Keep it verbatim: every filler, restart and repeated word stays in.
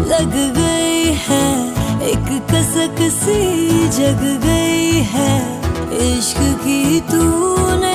लग गई है, एक कसक सी जग गई है, इश्क की तूने